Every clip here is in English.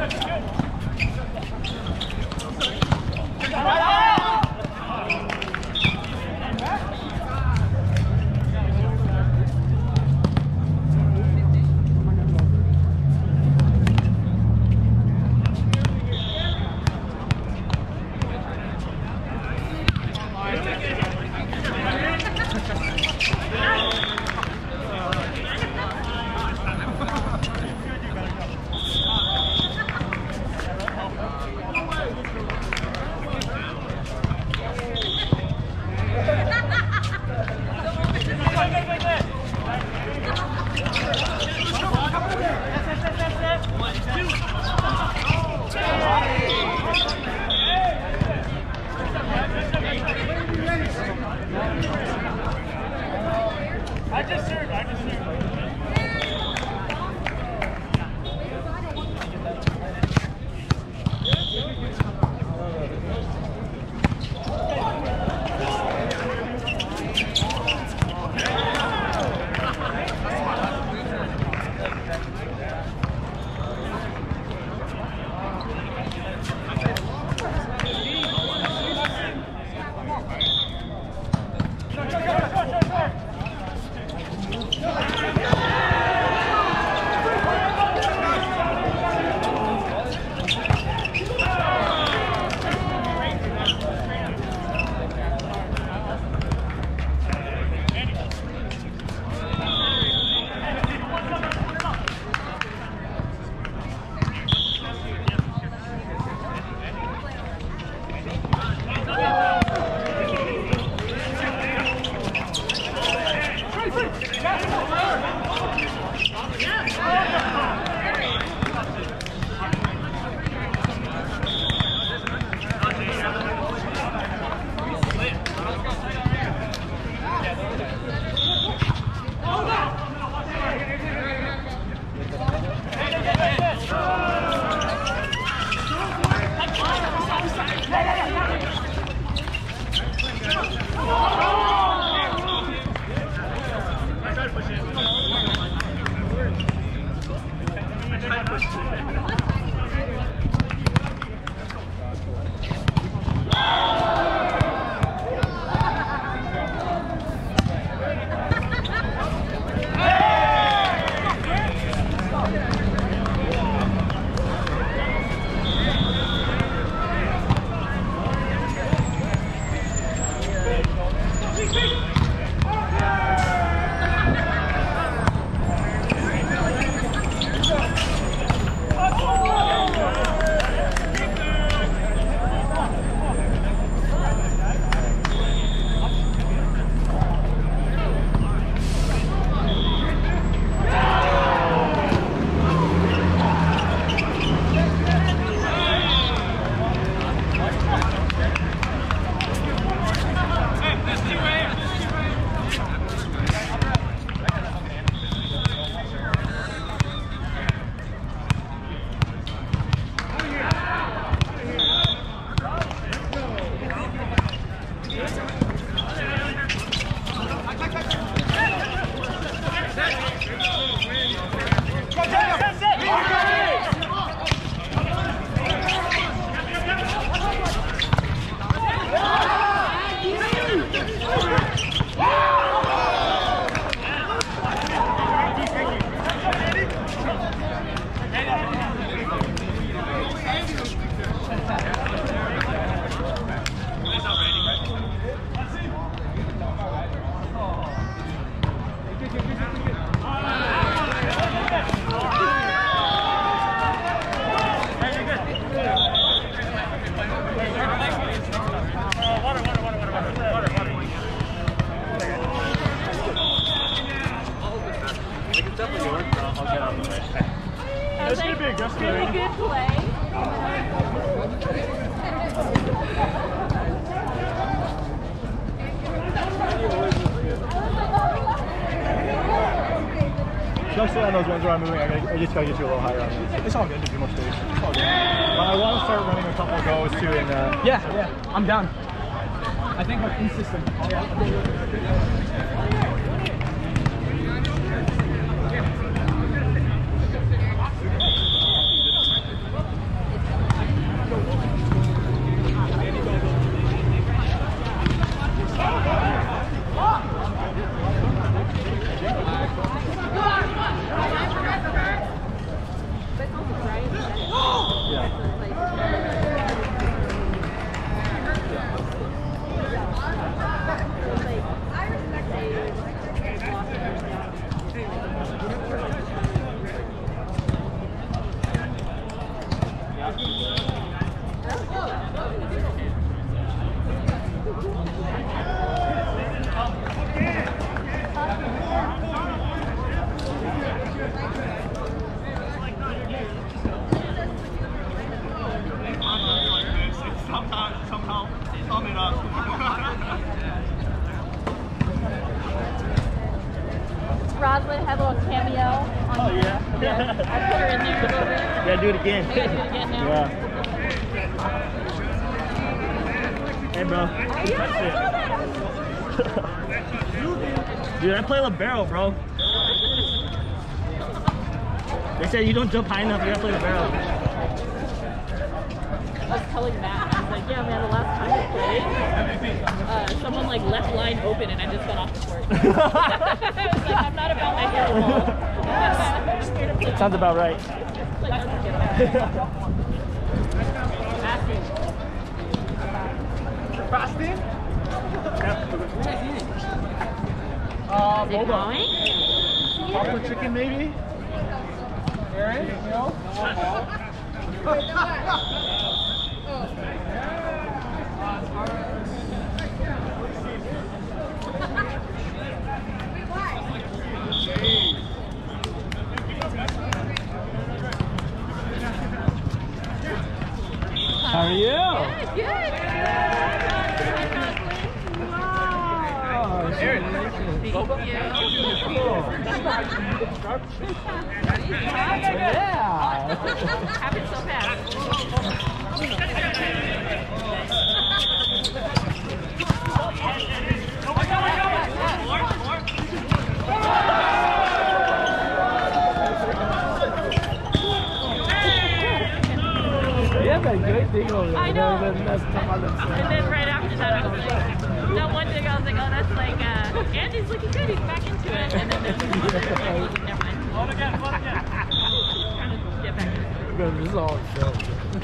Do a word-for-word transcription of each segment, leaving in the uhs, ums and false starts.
Really good play. Especially on those ones where I'm moving, I, gotta, I just gotta get you a little higher on these. It's all good to do more space. It's all good. But I want to start running a couple of goes too. And uh, yeah, yeah, I'm down. I think like insistent. Roslyn had a little cameo on Oh, you. yeah? Yeah. I put her in there a little bit. Yeah, do it again. I gotta do it again now. Yeah. Hey, bro. That's it. Dude, I play libero, bro. They said you don't jump high enough, you gotta play libero. I was telling Matt, I was like, yeah, man, the last time I played, uh, someone like left line open and I just got off the court. I was like, I'm not about my hair ball. Sounds about right. Like, I don't get that. Frosty? Uh, Is it going? Popcorn chicken, maybe? Aaron? No? How are you? Good, good. Oh, Aaron. Thank you. Yeah. Happened so fast. You have that great thing over there. I know. That, that's And then right after that, I was like, that one thing I was like, oh, that's like, uh, Andy's looking good, he's back into it. And then there's this one thing, like, never mind. Trying to get back into it. This is all film.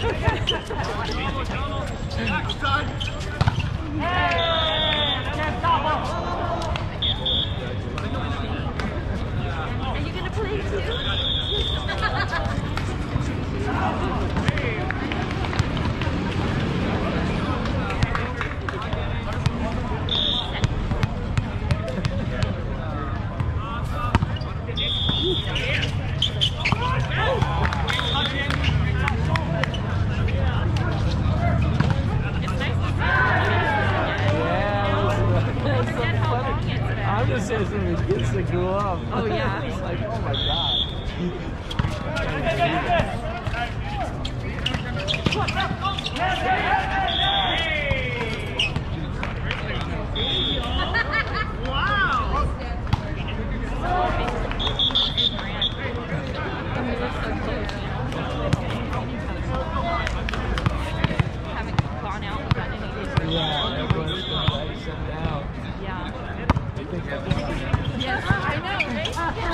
Are you gonna play too? I'm just saying some of the kids that grew up. Oh, yeah. It's like, oh my god. Haven't gone out and done anything. Yeah, everyone's gonna sit down. Yeah. They think that Yes, I know, right? Yeah,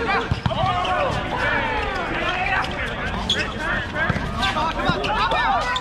what happened? Come on, come on, come on!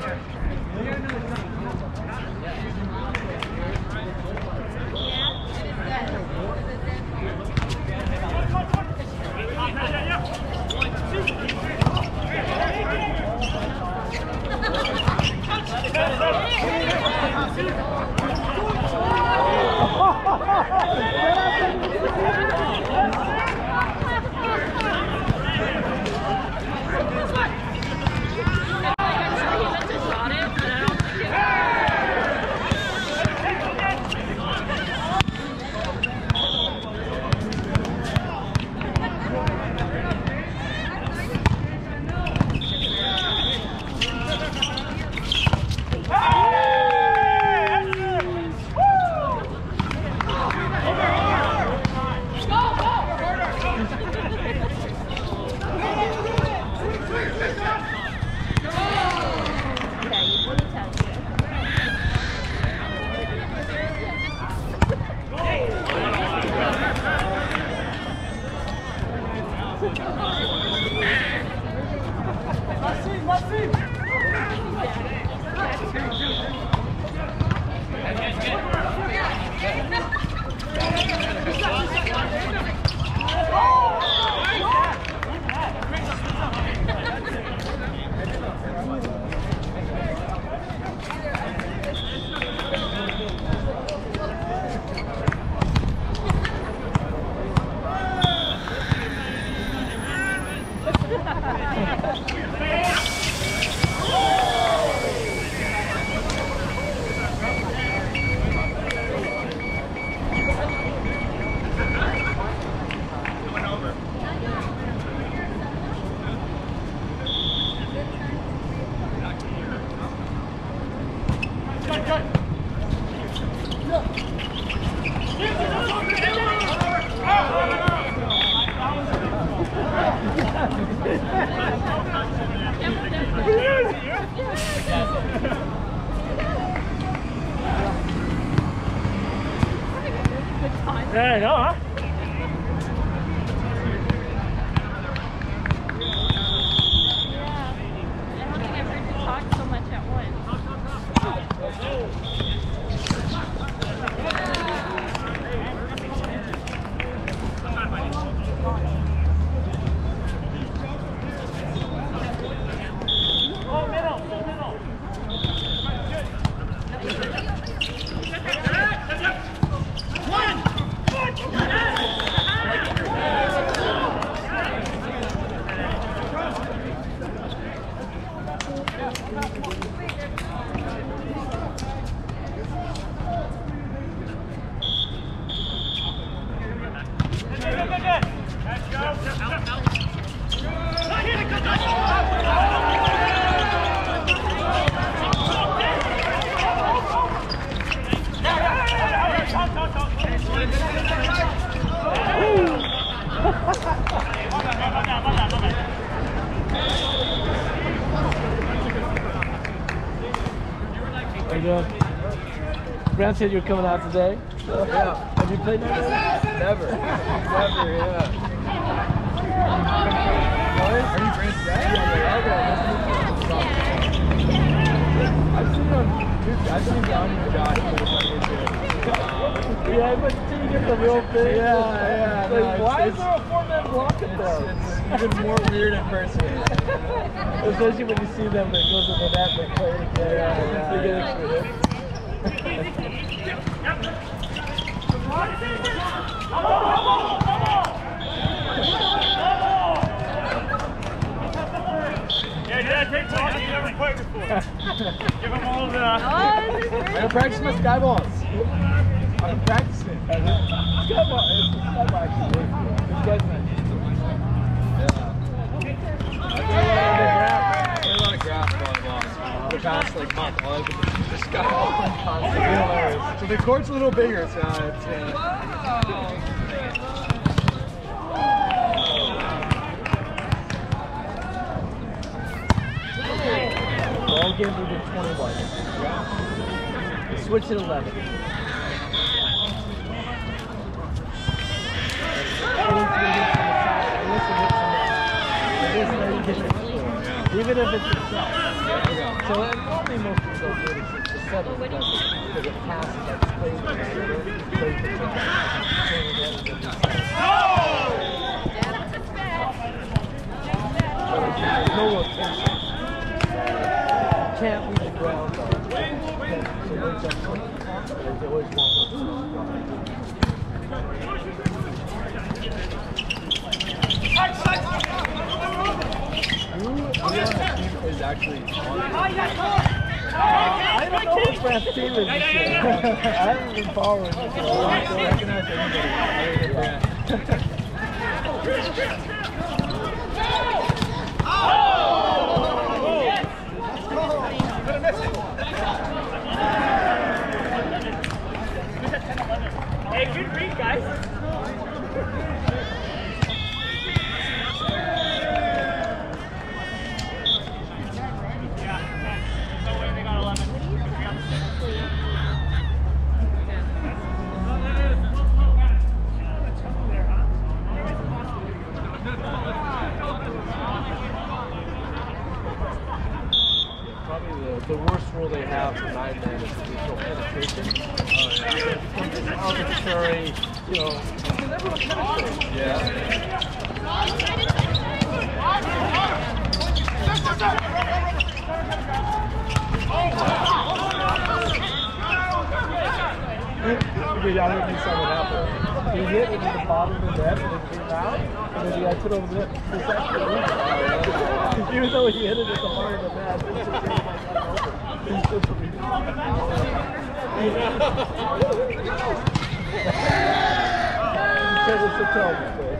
There you go, huh? How you doing? Brown said you were coming out today. So, Yeah. have you played never? Never. Never, yeah. What? Are you Brand's dad? I've seen him, dude, I've seen him on your Josh play this on YouTube. Yeah, but until you get the real thing. Yeah, yeah, Like, no, why it's- is there a four-man block in there? It's, it's even more weird in person. Especially when you see them, it goes in the net and they play it again. Yeah, yeah, They get yeah. extra hits. Yeah, Dad, take one. You never played before. Give them all the... Oh, this is I'm great. gonna practice my sky balls. I'm practicing. Skyball, skyball actually is good. This guy's not used to it. I played a lot of grass volleyball the past like month. All I've been just sky balling constantly. So the court's a little bigger, so it's uh, Ball game we did twenty-one. Switch at eleven. Even if it's itself. So and probably most of those good is the seven because it passes like plays the center, plays the center, there's no rotation. Can't leave the ground on it. So they just they always want to. Who on the team is actually on it? Uh, I don't know what Brent's team is this year. I haven't been following this. So I don't recognize anybody. Hey, good read, guys. The worst rule they have for nine men is neutral penetration. Oh, yeah. It's arbitrary, you know, because everyone penetrates. Yeah. I didn't see what happened. He hit into the bottom of the net and it came out, and then the guy put over the net. It's actually even though he hit it at the heart of the net, it's just like over. He's just it's a terrible thing.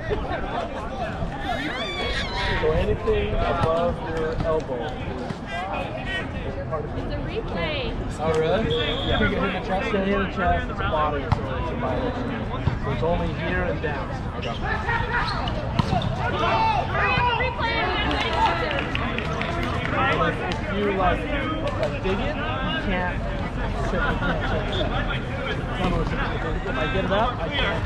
So anything above your elbow is part of it. It's a replay. Oh, really? Yeah. If you get hit in the chest, get hit in the chest, it's a body, so it's a violation. So it's only here and down. Okay. Like, if you like, like dig it, you can't sit with the chest. In other words, if I get it up, I can't.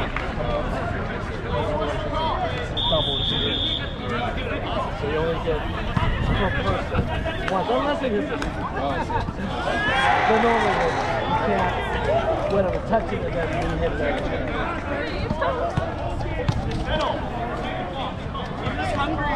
It's double if you do. So you only get per person once, unless it hits it. The normal way, you can't, whatever, touch it and then you hit it. He's hungry.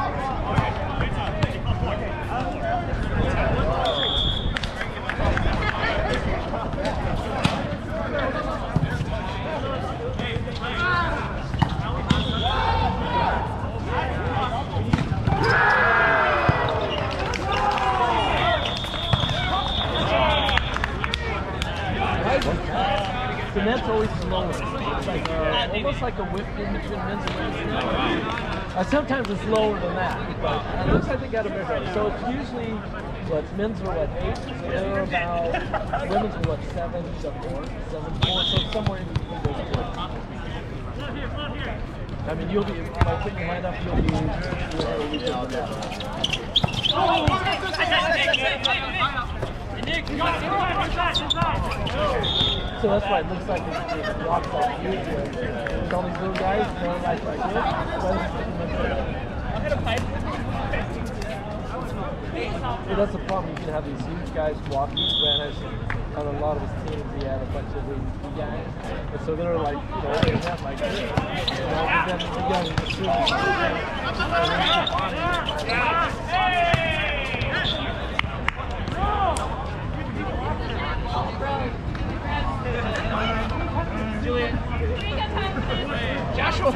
The net's always slower. It's like, uh, almost like a whip in between men's and women's. Uh, sometimes it's lower than that, but it looks like they got a bit better. So it's usually, what, men's are what, eight? So they're about, women's are what, seven, seven, four, seven, four, so it's somewhere in between those two. I mean, you'll be, by putting your hand up, you'll be, you'll be able to So that's why it looks like it, it walks off you. There's all these little guys, they're like like this. Well, that's the problem. You can have these huge guys walking. Grant has, on a lot of his teams, he had a bunch of these guys. And so they're like, you know, they have like this. You know, but then the young students. Joshua.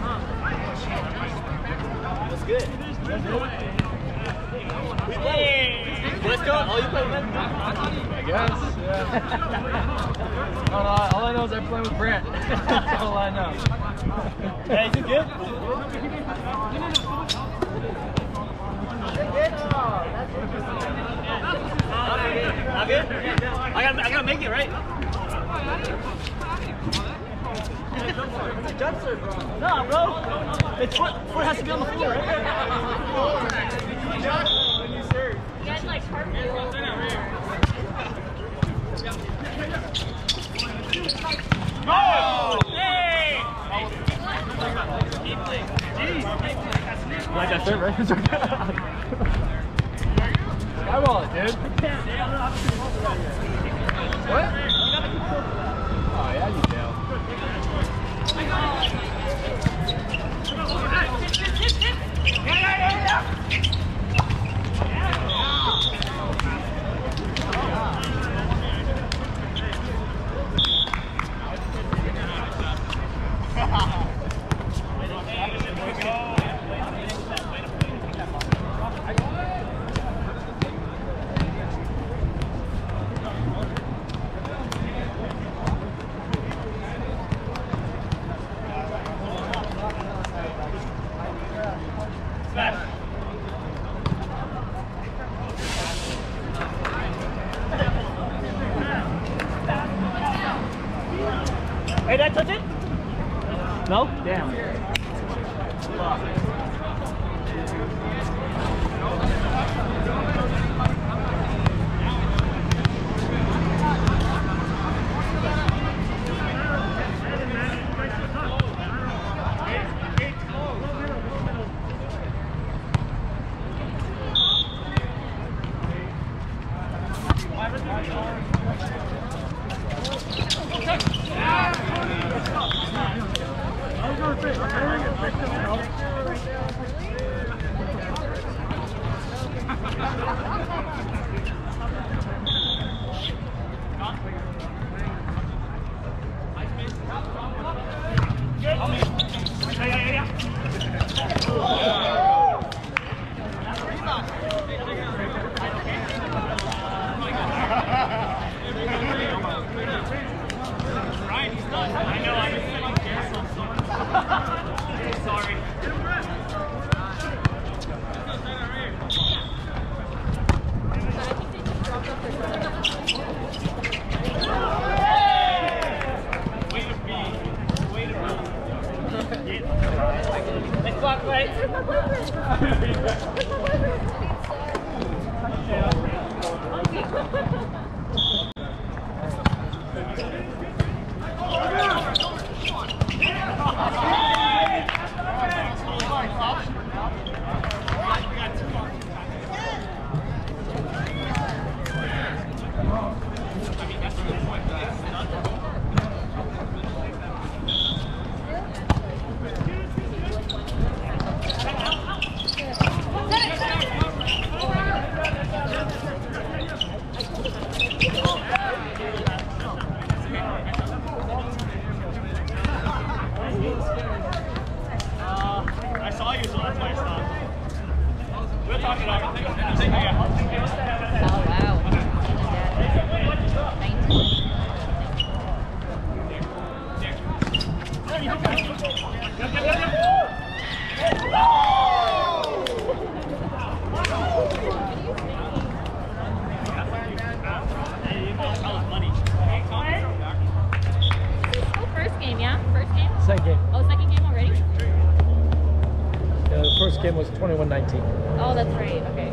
What's good? Hey. Let's go. Oh, you play with I guess, yeah. Oh, no, all I know is I'm playing with Brent. That's all I know. Hey, is it good? Not good? I gotta, I gotta make it, right? No, bro. It's foot, foot has to be on the floor, right? You guys like cartwheel. Oh! Hey! Jeez. You like that serve, right? What? Oh yeah, you do. Hey, did I touch it? No? Damn. Second game. Oh, second game already? Yeah, the first game was twenty-one nineteen. Oh, that's right. Okay.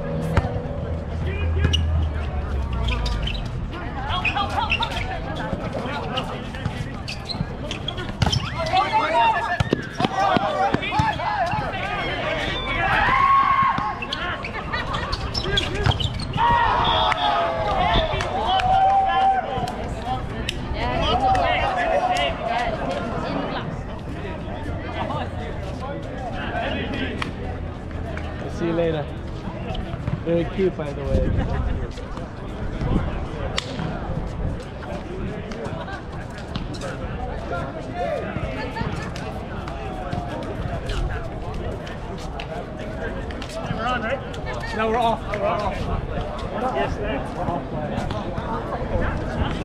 See you later. Very cute, by the way. We're on, right? No, we're off. We're off. Yes, sir. We're off.